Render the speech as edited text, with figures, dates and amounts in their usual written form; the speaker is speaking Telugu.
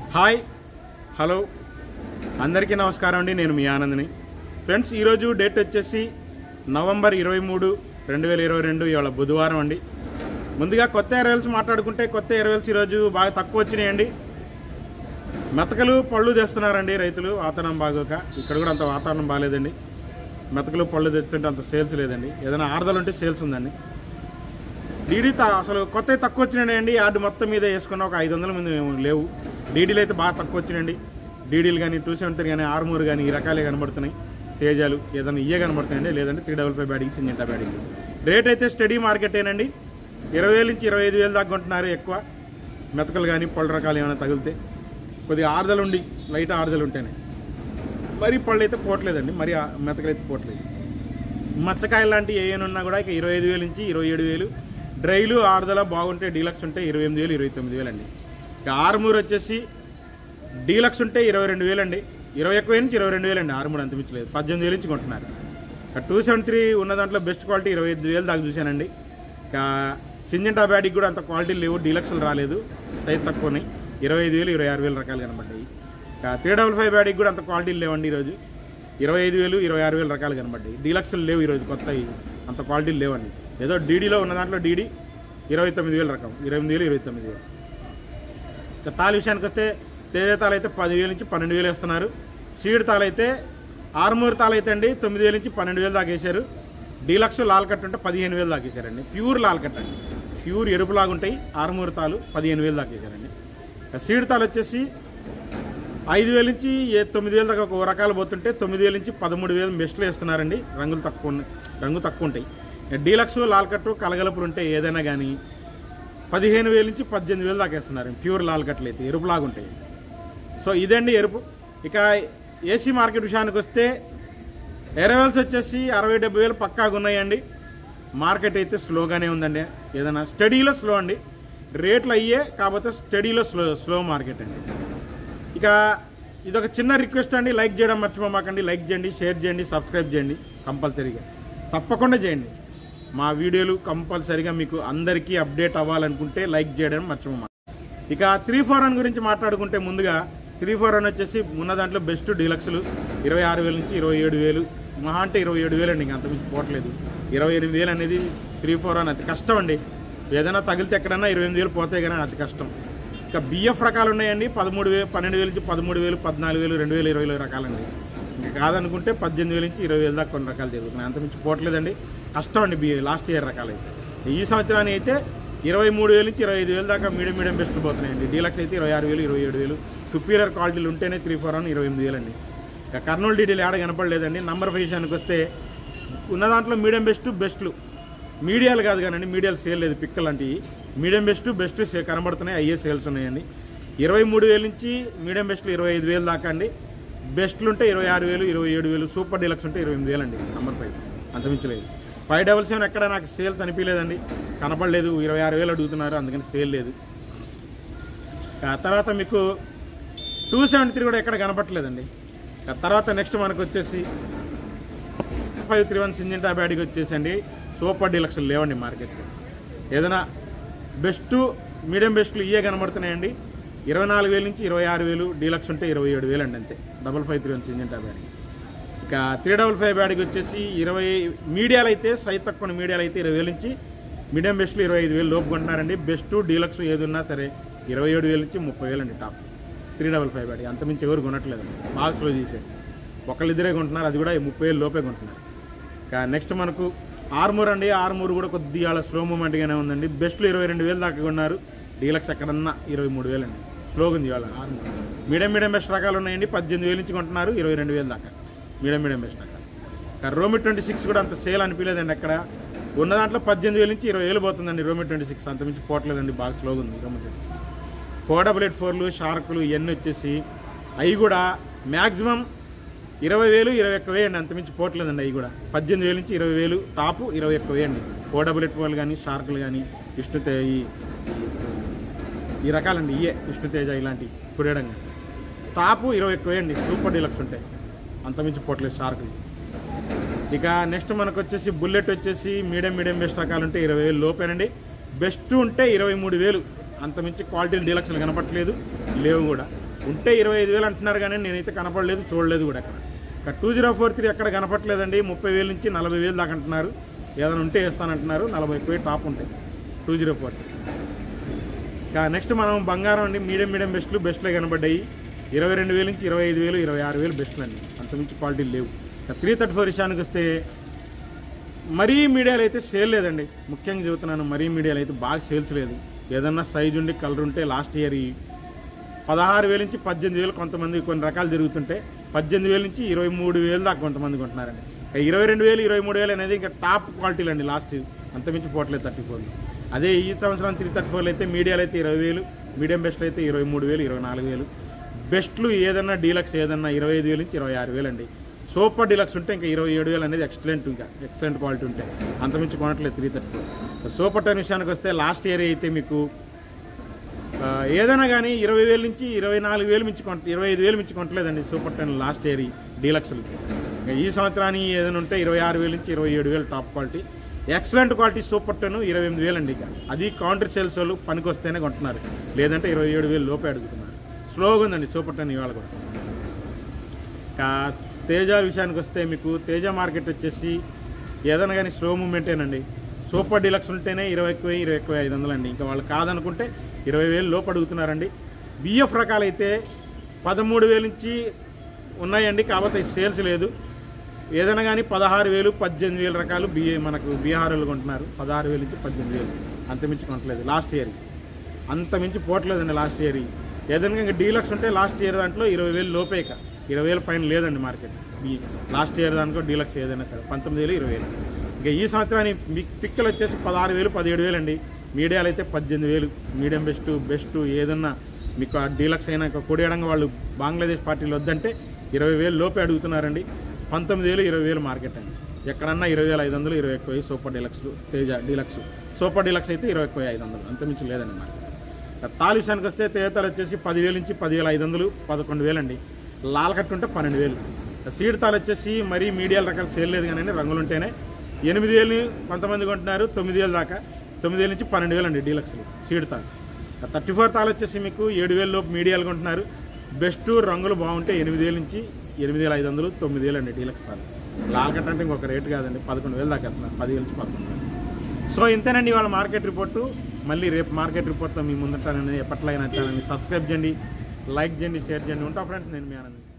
హాయ్ హలో అందరికీ నమస్కారం అండి. నేను మీ ఆనంద్ని. ఫ్రెండ్స్, ఈరోజు డేట్ వచ్చేసి నవంబర్ 23, 2022 ఇవాళ బుధవారం అండి. ముందుగా కొత్త ఎరవేల్స్ మాట్లాడుకుంటే కొత్త ఎరవేల్స్ ఈరోజు బాగా తక్కువ వచ్చినాయండి. మెతకలు పళ్ళు తెస్తున్నారండి రైతులు. వాతావరణం బాగోక ఇక్కడ కూడా అంత వాతావరణం బాగాలేదండి. మెతకలు పళ్ళు తెస్తుంటే అంత సేల్స్ లేదండి. ఏదైనా ఆర్డర్లు ఉంటే సేల్స్ ఉందండి. డీడీ అసలు కొత్తవి తక్కువ వచ్చినాయండి. యార్డు మొత్తం మీద వేసుకున్న ఒక 500 మంది లేవు. డీడీలు అయితే బాగా తక్కువ వచ్చినాయండి. డీడీలు కానీ 273 కానీ ఆర్మూర్ కానీ ఈ రకాలే కనబడుతున్నాయి. తేజాలు ఏదైనా ఇయ్యే కనబడుతున్నాయండి. లేదంటే 355 బ్యాడింగ్ సింజెంటా బ్యాడింగ్. రేట్ అయితే స్టడీ మార్కెటేనండి. 20,000 నుంచి 25,000 దాకా కొంటున్నారు. ఎక్కువ మెతకలు కానీ పళ్ళు రకాలు ఏమైనా తగిలితే కొద్దిగా ఆర్దలు ఉండి లైట్ ఆర్దలు ఉంటేనే. మరి పళ్ళు అయితే పోవట్లేదండి. మరి మెతకలు అయితే పోవట్లేదు. మచ్చకాయలు లాంటివి ఏమైనా కూడా ఇక 25,000 నుంచి 27,000. డ్రైలు ఆర్దల బాగుంటే డీలక్స్ ఉంటే 28,000, 29,000 అండి. ఇక ఆర్మూర్ వచ్చేసి డీలక్స్ ఉంటే 22,000 అండి. 21,000 నుంచి 22,000 అండి. ఆర్మూర్ అంత మించలేదు. 18,000 నుంచి కొంటున్నారు. ఇక 273 ఉన్న దాంట్లో బెస్ట్ క్వాలిటీ 25,000 దాకా చూశానండి. ఇక సింజెంటా బ్యాడికి కూడా అంత క్వాలిటీ లేవు. డీలక్స్లు రాలేదు, సైజ్ తక్కువని. 25,000, 26,000 రకాలు కనబడ్డాయి. ఇక 355 బ్యాడికి కూడా అంత క్వాలిటీలు లేవండి. ఈరోజు 25,000, 26,000 రకాలు కనబడ్డాయి. డీలక్స్లు లేవు ఈరోజు, కొత్తవి అంత క్వాలిటీలు లేవండి. ఏదో డీడీలో ఉన్న దాంట్లో డీడీ 29,000 రకం, 28,000, 29,000. ఇక తాళ విషయానికి వస్తే తేజ తాళ అయితే 10,000 నుంచి 12,000 వేస్తున్నారు. సీడ్ తాళ అయితే ఆర్మూర్ తాళ అయితే అండి 9,000 నుంచి 12,000 దాకా వేశారు. డీలక్స్ లాల్ కట్ ఉంటే 15,000 దాకా వేశారండి. ప్యూర్ లాల్ కట్ అండి, ప్యూర్ ఎరుపులాగా ఉంటాయి. ఆర్మూర్ తాలు 15,000 దాకా వేశారండి. సీడ్ తాళ వచ్చేసి 5,000 నుంచి 9,000 దాకా ఒక రకాలు పోతుంటే 9,000 నుంచి 13,000 బెస్ట్లు వేస్తున్నారండి. రంగు తక్కువ ఉంటాయి. డీలక్స్ లాల్ కట్టు కలగలుపులు ఉంటే ఏదైనా కానీ 15,000 నుంచి 18,000 దాకా వేస్తున్నారు. ప్యూర్ లాల్ కట్లు అయితే ఎరుపులాగా ఉంటాయి. సో ఇదండి ఎరుపు. ఇక ఏసీ మార్కెట్ విషయానికి వస్తే ఎరవేల్స్ వచ్చేసి 60,000-70,000 పక్కాగా ఉన్నాయండి. మార్కెట్ అయితే స్లోగానే ఉందండి. ఏదైనా స్టడీలో స్లో అండి. రేట్లు అయ్యే కాకపోతే స్టడీలో స్లో మార్కెట్ అండి. ఇక ఇదొక చిన్న రిక్వెస్ట్ అండి. లైక్ చేయడం మర్చిపోమాకండి. లైక్ చేయండి, షేర్ చేయండి, సబ్స్క్రైబ్ చేయండి. కంపల్సరీగా తప్పకుండా చేయండి. మా వీడియోలు కంపల్సరీగా మీకు అందరికీ అప్డేట్ అవ్వాలనుకుంటే లైక్ చేయడం మర్చిపోమాకండి. ఇక 341 గురించి మాట్లాడుకుంటే ముందుగా 341 వచ్చేసి ఉన్న దాంట్లో బెస్ట్ డీలక్స్లు 26,000 నుంచి 27,000. మహా అంటే 27,000 అండి. ఇంకా అంతమించి పోవట్లేదు. 28,000 అనేది 341 అతి కష్టం అండి. ఏదైనా తగిలితే ఎక్కడన్నా 28,000 పోతాయి కానీ అతి కష్టం. ఇక బిఎఫ్ రకాలు ఉన్నాయండి. 13,000, 12,000 నుంచి 13,000, 14,000, 2,020 రకాలండి. ఇంకా కాదనుకుంటే 18,000 నుంచి 20,000 దాకా కొన్ని రకాలు జరుగుతున్నాయి. అంతమించి పోవట్లేదండి. కష్టం అండి లాస్ట్ ఇయర్ రకాలు అయితే. ఈ సంవత్సరాన్ని అయితే 23,000 నుంచి 25,000 దాకా మీడియం బెస్ట్లు పోతున్నాయండి. డీలక్స్ అయితే 26,000, 27,000. సుపీరియర్ క్వాలిటీలు ఉంటేనే 341 28,000 అండి. ఇక కర్నూలు డీడీలు ఏడ కనపడలేదండి. నంబర్ విషయానికి వస్తే ఉన్న దాంట్లో మీడియం బెస్ట్లు మీడియాలు కాదు కానండి. మీడియాలు సేల్ లేదు. పిక్కలు లాంటివి మీడియం బెస్ట్ కనబడుతున్నాయి. అయ్యే సేల్స్ ఉన్నాయండి. 23,000 నుంచి మీడియం బెస్ట్లు 25,000 దాకా అండి. బెస్ట్లు ఉంటే 26,000, 27,000. సూపర్ డీలక్స్ ఉంటే 28,000 అండి. నంబర్ 5 అంతమించలేదు. 577 ఎక్కడ నాకు సేల్స్ అనిపించలేదండి. కనపడలేదు. 26,000 అడుగుతున్నారు, అందుకని సేల్ లేదు. తర్వాత మీకు 273 కూడా ఎక్కడ కనపట్లేదండి. తర్వాత నెక్స్ట్ మనకు వచ్చేసి 531 సింజెంటా బ్యాడికి వచ్చేసండి సూపర్ డీలక్స్లు లేవండి మార్కెట్లో. ఏదైనా బెస్ట్ మీడియం బెస్ట్లు ఇవే కనబడుతున్నాయండి. 24,000 నుంచి 26,000. డీలక్స్ ఉంటే 27,000 అండి అంతే. 531 సింజెంటా బ్యాడికి. ఇక 355 బ్యాడికి వచ్చేసి 20 మీడియాలు అయితే సైజ్ తక్కువ మీడియాలు అయితే 20,000 నుంచి మీడియం బెస్ట్లు 25,000 లోపు కొంటున్నారండి. బెస్ట్ డీలక్స్ ఏది ఉన్నా సరే 27,000 నుంచి 30,000 అండి టాప్. 355 బ్యాడికి అంతమించి ఎవరు కొనట్లేదండి. బాగా స్లో చేసేది ఒకళ్ళిద్దరే కొంటున్నారు. అది కూడా 30,000 లోపే కొంటున్నారు. ఇక నెక్స్ట్ మనకు ఆర్మూర్ అండి. ఆర్మూర్ కూడా కొద్దిగా స్లో మూమెంట్గానే ఉందండి. బెస్ట్లు 22,000 దాకా కొన్నారు. డీలక్స్ ఎక్కడన్నా 23,000 అండి. స్లోగా ఉంది ఇవాళ ఆర్మూర్. మీడియం బెస్ట్ రకాలు ఉన్నాయండి. 18,000 నుంచి కొంటున్నారు. 22,000 దాకా మీడియం బెస్ట్ రకాలు. రోమి 26 కూడా అంత సేల్ అనిపించలేదండి. అక్కడ ఉన్న దాంట్లో 18,000 నుంచి 20,000 పోతుందండి. రోమి 26 అంతమించి పోవట్లేదండి. బాగా స్లోగా ఉంది రోమి 26. 488 షార్కులు ఇవన్నీ వచ్చేసి అవి కూడా మ్యాక్సిమం 20,000, 21,000 అండి. అంతమించి పోవట్లేదండి. అవి కూడా 18,000 నుంచి 20,000 టాపు. 21,000 అండి. 488 కానీ షార్కులు కానీ విష్ణుతేజ ఈ రకాలండి. ఇయే విష్ణుతేజ ఇలాంటివి పురేడంగా టాపు 21,000 అండి. సూపర్ డీలక్స్ ఉంటాయి. అంతమించి పోవట్లేదు షార్కులు. ఇక నెక్స్ట్ మనకు వచ్చేసి బుల్లెట్ వచ్చేసి మీడియం బెస్ట్ రకాలు ఉంటే 20,000 లోపేనండి. బెస్ట్ ఉంటే 23,000. అంతమించి క్వాలిటీలు డీలక్స్లు కనపట్లేదు, లేవు కూడా. ఉంటే 25,000 అంటున్నారు, కానీ నేనైతే కనపడలేదు, చూడలేదు కూడా అక్కడ. 2043 ఎక్కడ కనపట్లేదండి. 30,000 నుంచి 40,000 దాకా అంటున్నారు. ఏదైనా ఉంటే వేస్తానంటున్నారు. 40 టాప్ ఉంటాయి 2043. నెక్స్ట్ మనం బంగారం అండి. మీడియం బెస్ట్లే కనబడ్డాయి. 22,000 నుంచి 25,000, 26,000 బెస్ట్లు అండి. అంతమించి క్వాలిటీలు లేవు. 334 విషయానికి వస్తే మరీ మీడియాలో అయితే సేల్ లేదండి. ముఖ్యంగా చెబుతున్నాను, మరీ మీడియాలో అయితే బాగా సేల్స్ లేదు. ఏదన్నా సైజు ఉండి కలర్ ఉంటే లాస్ట్ ఇయర్ 16,000 నుంచి 18,000 కొంతమంది కొన్ని రకాలు జరుగుతుంటే 18,000 నుంచి 23,000 దాకా కొంతమంది కొంటున్నారండి. 22,000, 23,000 అనేది ఇంకా టాప్ క్వాలిటీలు అండి. లాస్ట్ అంతమించి పోవట్లేదు 34. అదే ఈ సంవత్సరం 334 అయితే మీడియాలో అయితే 20,000, మీడియం బెస్ట్లు అయితే 23,000, 24,000. బెస్ట్లు ఏదన్నా డీలక్స్ ఏదన్నా 25,000 నుంచి 26,000 అండి. సూపర్ డీలక్స్ ఉంటే ఇంకా 27,000 అనేది ఎక్సలెంట్ క్వాలిటీ ఉంటాయి. అంతమించి కొనట్లేదు 334. సూపర్ 10 విషయానికి వస్తే లాస్ట్ ఇయర్ అయితే మీకు ఏదైనా కానీ 20,000 నుంచి 24,000 మించి 25,000 మించి కొనట్లేదండి సూపర్ 10 లాస్ట్ ఇయర్ డీలక్స్లు. ఈ సంవత్సరానికి ఏదైనా ఉంటే 26,000 నుంచి 27,000 top quality. Excellent quality super 10 28,000 అండి. ఇక అది కౌంటర్ సేల్స్ వాళ్ళు పనికి వస్తేనే కొంటున్నారు, లేదంటే 27,000 లోపే అడుగుతున్నారు. స్లోగా ఉందండి సూపర్ 10 ఇవాళ కూడా. తేజ విషయానికి వస్తే మీకు తేజ మార్కెట్ వచ్చేసి ఏదైనా కానీ స్లో మూమెంటేనండి. సూపర్ డీలక్స్ ఉంటేనే 20,500 అండి. ఇంకా వాళ్ళు కాదనుకుంటే 20,000 లోపు అడుగుతున్నారండి. బిఎఫ్ రకాలైతే 13,000 నుంచి ఉన్నాయండి, కాకపోతే సేల్స్ లేదు. ఏదైనా కానీ 16,000, 18,000 రకాలు మనకు బీహార్లు కొంటున్నారు. 16,000 నుంచి 18,000 అంతమించి కొనట్లేదు లాస్ట్ ఇయర్. అంతమించి పోవట్లేదండి లాస్ట్ ఇయర్. ఏదైనా ఇంకా డీలక్స్ ఉంటే లాస్ట్ ఇయర్ దాంట్లో 20,000 లోపే, ఇక 20,000 పైన లేదండి మార్కెట్. ఈ లాస్ట్ ఇయర్ దాంట్లో డీలక్స్ ఏదైనా సరే 19,000, 20,000. ఇంకా ఈ సంవత్సరానికి పిక్కలు వచ్చేసి 16,000, 17,000 అండి. మీడియాలు అయితే 18,000. మీడియం బెస్ట్ ఏదన్నా మీకు ఆ డీలక్స్ అయినా కొడియడంగా వాళ్ళు బంగ్లాదేశ్ పార్టీలు వద్దంటే 20,000 లోపే అడుగుతున్నారండి. 19,000, 20,000 మార్కెట్ అండి. ఎక్కడన్నా 20,500, 21,000 super deluxe Teja deluxe. Super deluxe అయితే 21,500 అంతమించి లేదండి మార్కెట్. తాలు విషయానికి వస్తే తేజతాలు వచ్చేసి 10,000 నుంచి 10,500, 11,000 అండి. లాల్ కట్టు ఉంటే 12,000. సీడ్ తాలు వచ్చేసి మరీ మీడియాల రకాలు సేల్ లేదు కానీ రంగులు ఉంటేనే 8,000 కొంతమంది కొంటున్నారు, 9,000 దాకా. 9,000 నుంచి 12,000 అండి డీలక్స్లు సీడ్ తాలు. 34 తాలు వచ్చేసి మీకు 7,000 లోపు మీడియాలు కొంటున్నారు. బెస్ట్ రంగులు బాగుంటే 8,000 నుంచి 8,500, 9,000 అండి డీలక్స్ తాలు. లాల్ కట్ అంటే ఇంకొక రేటు కాదండి, 11,000 దాకా వెళ్తున్నారు. 10,000 నుంచి 11,000. సో ఇంతేనండి ఇవాళ మార్కెట్ రిపోర్టు. మళ్ళీ రేపు మార్కెట్ రిపోర్ట్తో మీ ముందుంటానని ఎప్పట్లయినా వచ్చానని. సబ్స్క్రైబ్ చేయండి, లైక్ చేయండి, షేర్ చేయండి. ఉంటా ఫ్రెండ్స్, నేను మీ ఆనంద్.